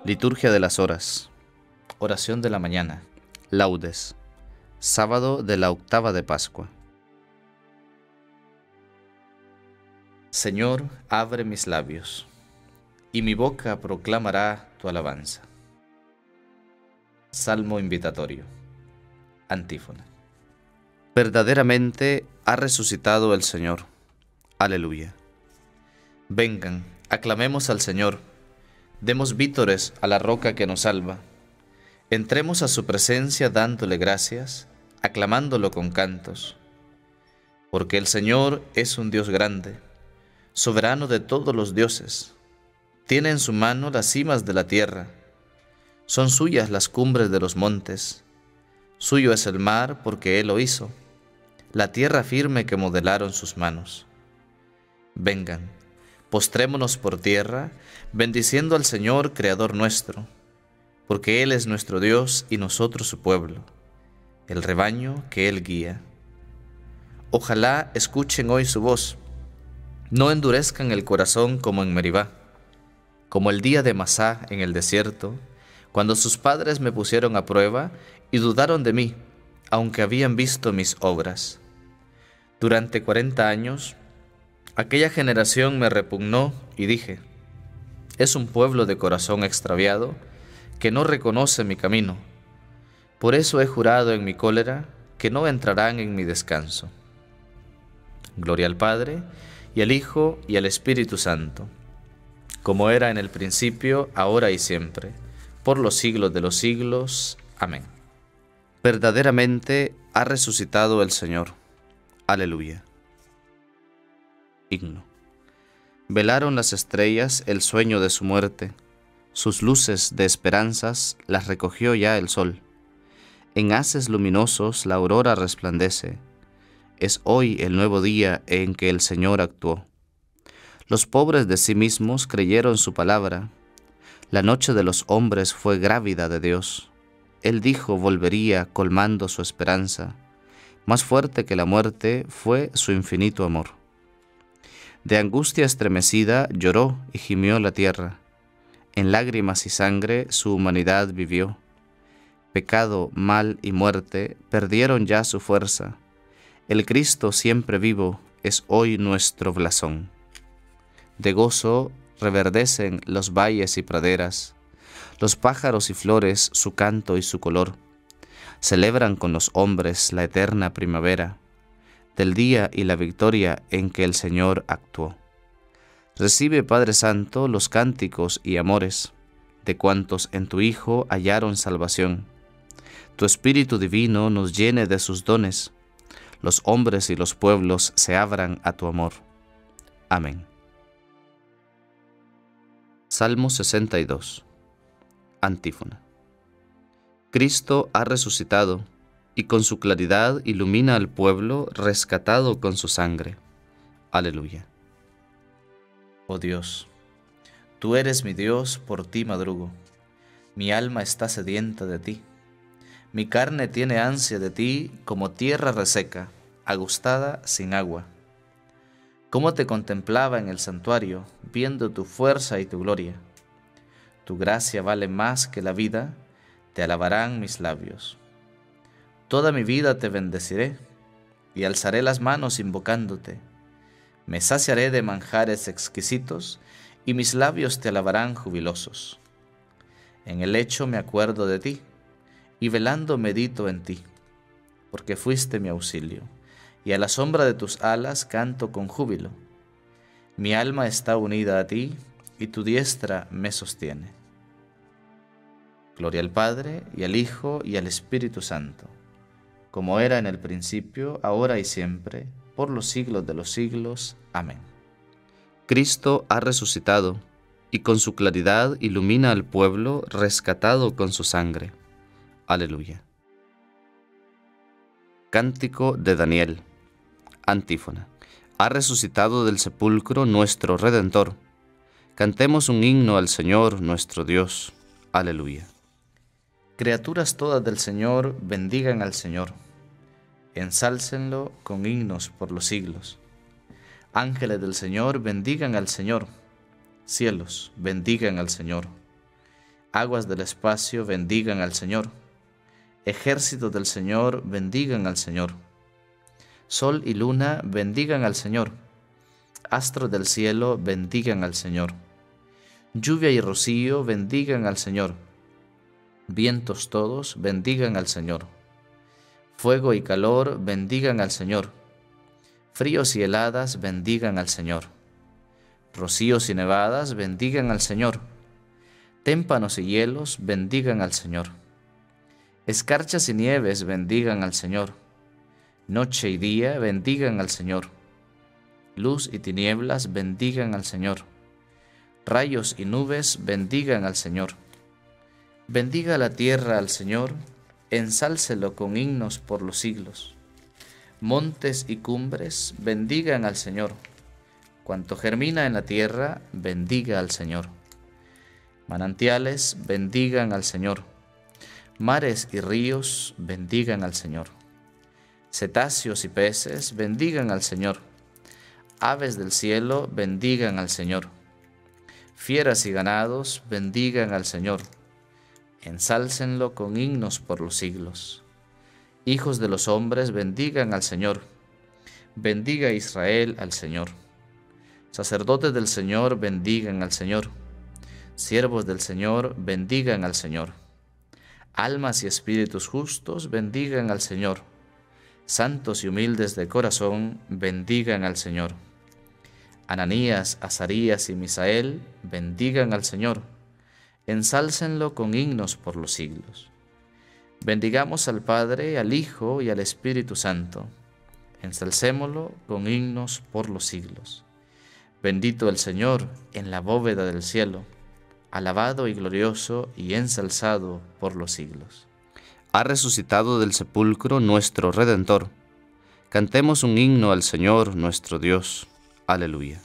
Liturgia de las horas. Oración de la mañana. Laudes. Sábado de la octava de Pascua. Señor, abre mis labios, y mi boca proclamará tu alabanza. Salmo invitatorio. Antífona. Verdaderamente ha resucitado el Señor. Aleluya. Vengan, aclamemos al Señor. Demos vítores a la roca que nos salva. Entremos a su presencia dándole gracias, aclamándolo con cantos. Porque el Señor es un Dios grande, soberano de todos los dioses. Tiene en su mano las cimas de la tierra. Son suyas las cumbres de los montes. Suyo es el mar porque Él lo hizo, la tierra firme que modelaron sus manos. Vengan, postrémonos por tierra, bendiciendo al Señor, Creador nuestro, porque Él es nuestro Dios y nosotros su pueblo, el rebaño que Él guía. Ojalá escuchen hoy su voz, no endurezcan el corazón como en Meribá, como el día de Masá en el desierto, cuando sus padres me pusieron a prueba y dudaron de mí, aunque habían visto mis obras. Durante 40 años, aquella generación me repugnó y dije, es un pueblo de corazón extraviado que no reconoce mi camino. Por eso he jurado en mi cólera que no entrarán en mi descanso. Gloria al Padre, y al Hijo, y al Espíritu Santo, como era en el principio, ahora y siempre, por los siglos de los siglos. Amén. Verdaderamente ha resucitado el Señor. Aleluya. Himno. Velaron las estrellas el sueño de su muerte, sus luces de esperanzas las recogió ya el sol. En haces luminosos la aurora resplandece, es hoy el nuevo día en que el Señor actuó. Los pobres de sí mismos creyeron su palabra, la noche de los hombres fue grávida de Dios. Él dijo volvería colmando su esperanza, más fuerte que la muerte fue su infinito amor. De angustia estremecida lloró y gimió la tierra, en lágrimas y sangre su humanidad vivió. Pecado, mal y muerte perdieron ya su fuerza, el Cristo siempre vivo es hoy nuestro blasón. De gozo reverdecen los valles y praderas, los pájaros y flores su canto y su color, celebran con los hombres la eterna primavera, del día y la victoria en que el Señor actuó. Recibe, Padre Santo, los cánticos y amores de cuantos en tu Hijo hallaron salvación. Tu Espíritu Divino nos llene de sus dones, los hombres y los pueblos se abran a tu amor. Amén. Salmo 62. Antífona. Cristo ha resucitado, y con su claridad ilumina al pueblo rescatado con su sangre. Aleluya. Oh Dios, tú eres mi Dios, por ti madrugo. Mi alma está sedienta de ti. Mi carne tiene ansia de ti como tierra reseca, agostada sin agua. Cómo te contemplaba en el santuario, viendo tu fuerza y tu gloria. Tu gracia vale más que la vida, te alabarán mis labios. Toda mi vida te bendeciré, y alzaré las manos invocándote. Me saciaré de manjares exquisitos, y mis labios te alabarán jubilosos. En el lecho me acuerdo de ti, y velando medito en ti, porque fuiste mi auxilio, y a la sombra de tus alas canto con júbilo. Mi alma está unida a ti, y tu diestra me sostiene. Gloria al Padre, y al Hijo, y al Espíritu Santo, como era en el principio, ahora y siempre, por los siglos de los siglos. Amén. Cristo ha resucitado, y con su claridad ilumina al pueblo rescatado con su sangre. Aleluya. Cántico de Daniel. Antífona. Ha resucitado del sepulcro nuestro Redentor. Cantemos un himno al Señor nuestro Dios. Aleluya. Criaturas todas del Señor, bendigan al Señor. Ensálcenlo con himnos por los siglos. Ángeles del Señor, bendigan al Señor. Cielos, bendigan al Señor. Aguas del espacio, bendigan al Señor. Ejércitos del Señor, bendigan al Señor. Sol y luna, bendigan al Señor. Astros del cielo, bendigan al Señor. Lluvia y rocío, bendigan al Señor. Vientos todos, bendigan al Señor. Fuego y calor, bendigan al Señor. Fríos y heladas, bendigan al Señor. Rocíos y nevadas, bendigan al Señor. Témpanos y hielos, bendigan al Señor. Escarchas y nieves, bendigan al Señor. Noche y día, bendigan al Señor. Luz y tinieblas, bendigan al Señor. Rayos y nubes, bendigan al Señor. Bendiga la tierra al Señor, ensálcelo con himnos por los siglos. Montes y cumbres, bendigan al Señor. Cuanto germina en la tierra, bendiga al Señor. Manantiales, bendigan al Señor. Mares y ríos, bendigan al Señor. Cetáceos y peces, bendigan al Señor. Aves del cielo, bendigan al Señor. Fieras y ganados, bendigan al Señor. Ensálcenlo con himnos por los siglos. Hijos de los hombres, bendigan al Señor. Bendiga Israel al Señor. Sacerdotes del Señor, bendigan al Señor. Siervos del Señor, bendigan al Señor. Almas y espíritus justos, bendigan al Señor. Santos y humildes de corazón, bendigan al Señor. Ananías, Azarías y Misael, bendigan al Señor. Ensálcenlo con himnos por los siglos. Bendigamos al Padre, al Hijo y al Espíritu Santo. Ensalcémoslo con himnos por los siglos. Bendito el Señor en la bóveda del cielo, alabado y glorioso y ensalzado por los siglos. Ha resucitado del sepulcro nuestro Redentor. Cantemos un himno al Señor nuestro Dios. Aleluya.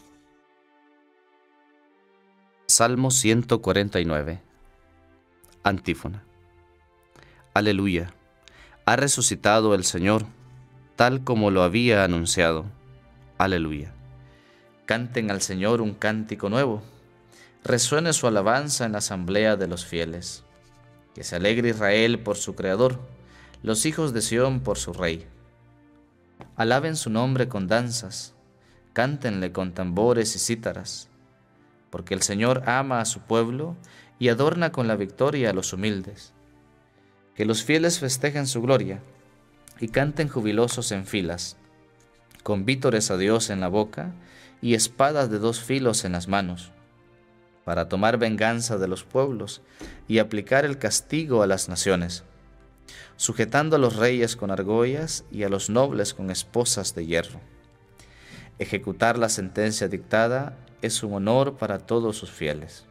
Salmo 149. Antífona. Aleluya. Ha resucitado el Señor, tal como lo había anunciado. Aleluya. Canten al Señor un cántico nuevo. Resuene su alabanza en la asamblea de los fieles. Que se alegre Israel por su Creador, los hijos de Sión por su Rey. Alaben su nombre con danzas, cántenle con tambores y cítaras, porque el Señor ama a su pueblo y adorna con la victoria a los humildes. Que los fieles festejen su gloria y canten jubilosos en filas, con vítores a Dios en la boca y espadas de dos filos en las manos, para tomar venganza de los pueblos y aplicar el castigo a las naciones, sujetando a los reyes con argollas y a los nobles con esposas de hierro. Ejecutar la sentencia dictada es un honor para todos sus fieles.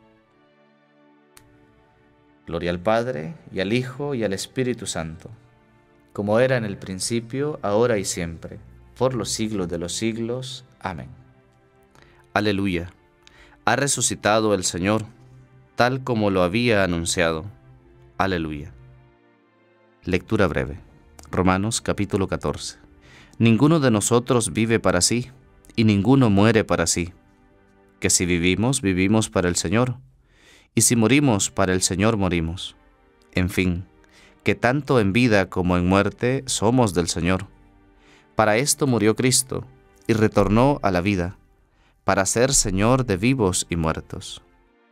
Gloria al Padre, y al Hijo, y al Espíritu Santo, como era en el principio, ahora y siempre, por los siglos de los siglos. Amén. Aleluya. Ha resucitado el Señor, tal como lo había anunciado. Aleluya. Lectura breve. Romanos capítulo 14. Ninguno de nosotros vive para sí, y ninguno muere para sí. Que si vivimos, vivimos para el Señor, y si morimos, para el Señor morimos. En fin, que tanto en vida como en muerte somos del Señor. Para esto murió Cristo, y retornó a la vida, para ser Señor de vivos y muertos.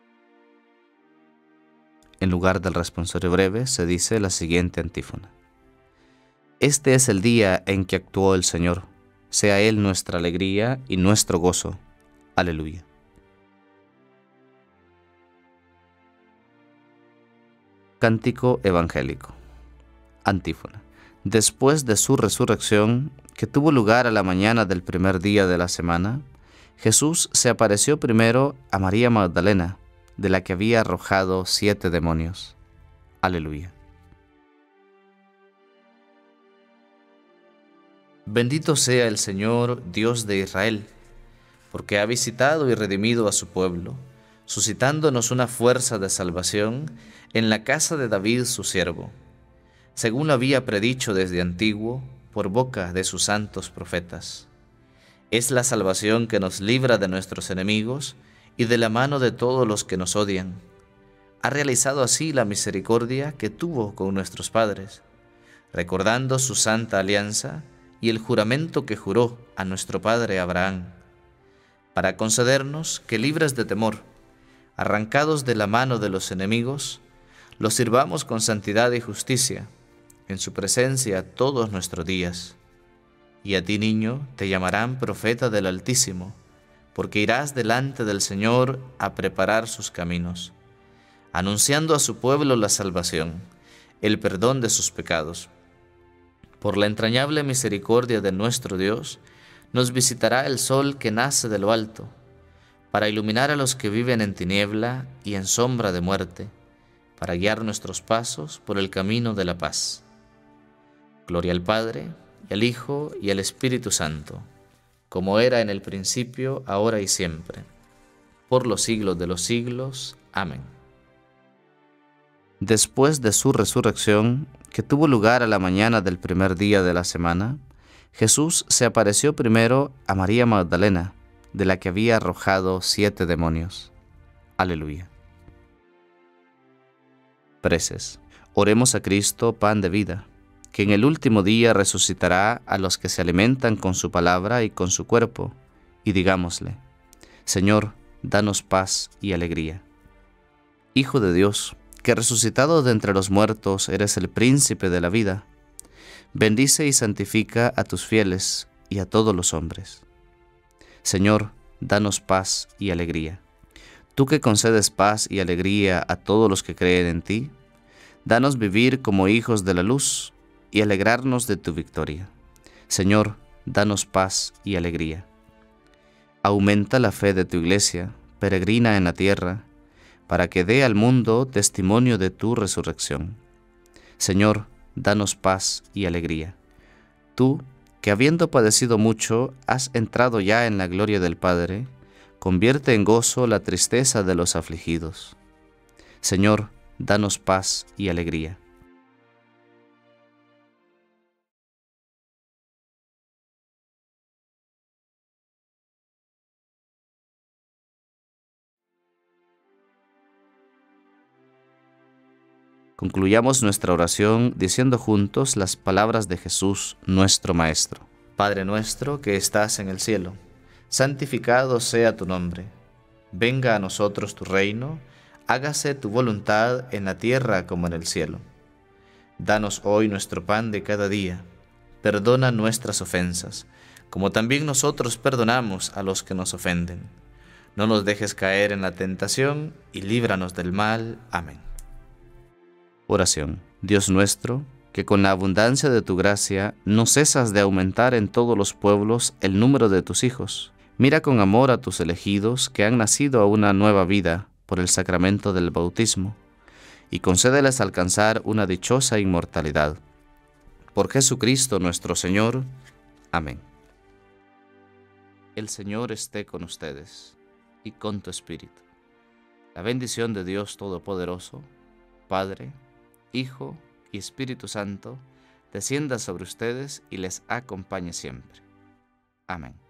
En lugar del responsorio breve se dice la siguiente antífona. Este es el día en que actuó el Señor, sea Él nuestra alegría y nuestro gozo. Aleluya. Cántico evangélico. Antífona. Después de su resurrección, que tuvo lugar a la mañana del primer día de la semana, Jesús se apareció primero a María Magdalena, de la que había arrojado 7 demonios. Aleluya. Bendito sea el Señor, Dios de Israel, porque ha visitado y redimido a su pueblo, suscitándonos una fuerza de salvación en la casa de David su siervo, según lo había predicho desde antiguo por boca de sus santos profetas. Es la salvación que nos libra de nuestros enemigos y de la mano de todos los que nos odian, ha realizado así la misericordia que tuvo con nuestros padres, recordando su santa alianza y el juramento que juró a nuestro padre Abraham, para concedernos que, libres de temor, arrancados de la mano de los enemigos, los sirvamos con santidad y justicia, en su presencia todos nuestros días. Y a ti, niño, te llamarán profeta del Altísimo, porque irás delante del Señor a preparar sus caminos, anunciando a su pueblo la salvación, el perdón de sus pecados. Por la entrañable misericordia de nuestro Dios, nos visitará el sol que nace de lo alto, para iluminar a los que viven en tiniebla y en sombra de muerte, para guiar nuestros pasos por el camino de la paz. Gloria al Padre, y al Hijo, y al Espíritu Santo, como era en el principio, ahora y siempre, por los siglos de los siglos. Amén. Después de su resurrección, que tuvo lugar a la mañana del primer día de la semana, Jesús se apareció primero a María Magdalena, de la que había arrojado 7 demonios. Aleluya. Preces. Oremos a Cristo, pan de vida, que en el último día resucitará a los que se alimentan con su palabra y con su cuerpo, y digámosle: Señor, danos paz y alegría. Hijo de Dios, que resucitado de entre los muertos eres el príncipe de la vida, bendice y santifica a tus fieles y a todos los hombres. Señor, danos paz y alegría. Tú que concedes paz y alegría a todos los que creen en ti, danos vivir como hijos de la luz y alegrarnos de tu victoria. Señor, danos paz y alegría. Aumenta la fe de tu iglesia, peregrina en la tierra, para que dé al mundo testimonio de tu resurrección. Señor, danos paz y alegría. Tú, que habiendo padecido mucho, has entrado ya en la gloria del Padre, convierte en gozo la tristeza de los afligidos. Señor, danos paz y alegría. Concluyamos nuestra oración diciendo juntos las palabras de Jesús, nuestro Maestro. Padre nuestro que estás en el cielo, santificado sea tu nombre. Venga a nosotros tu reino, hágase tu voluntad en la tierra como en el cielo. Danos hoy nuestro pan de cada día. Perdona nuestras ofensas, como también nosotros perdonamos a los que nos ofenden. No nos dejes caer en la tentación y líbranos del mal. Amén. Oración. Dios nuestro, que con la abundancia de tu gracia no cesas de aumentar en todos los pueblos el número de tus hijos. Mira con amor a tus elegidos que han nacido a una nueva vida por el sacramento del bautismo, y concédeles alcanzar una dichosa inmortalidad. Por Jesucristo nuestro Señor. Amén. El Señor esté con ustedes, y con tu espíritu. La bendición de Dios Todopoderoso, Padre, Hijo y Espíritu Santo, descienda sobre ustedes y les acompañe siempre. Amén.